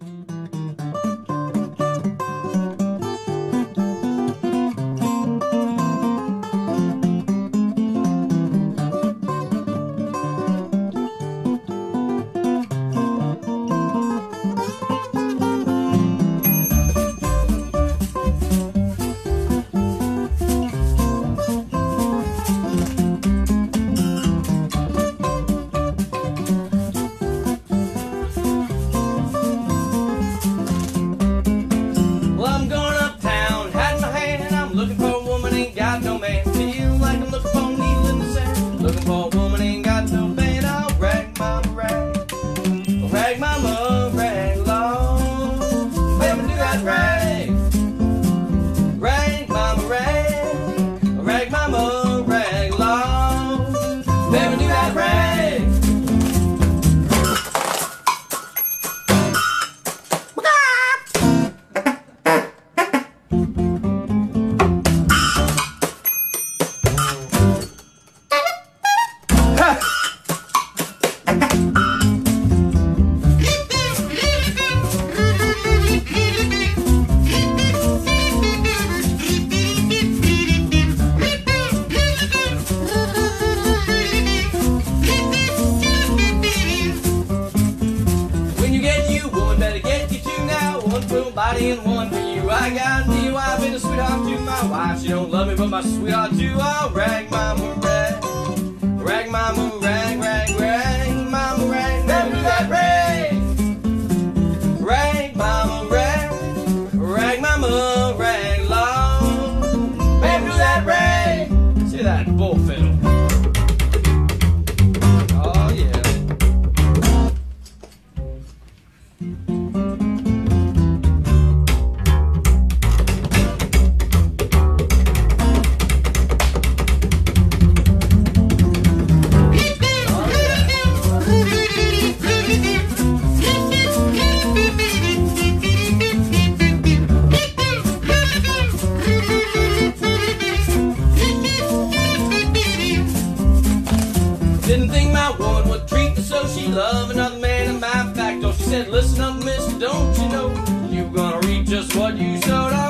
And one for you. I got me a wife and a sweetheart to my wife. She don't love me, but my sweetheart too. Oh, rag mama rag, rag mama rag, rag rag mama rag. Never do that rag, rag mama rag, rag mama rag long. Never do that rag. See that bull fiddle. Oh yeah. Didn't think my woman would treat me so. She loved another man in my back door. She said, listen up, mister, don't you know you're gonna reap just what you sowed.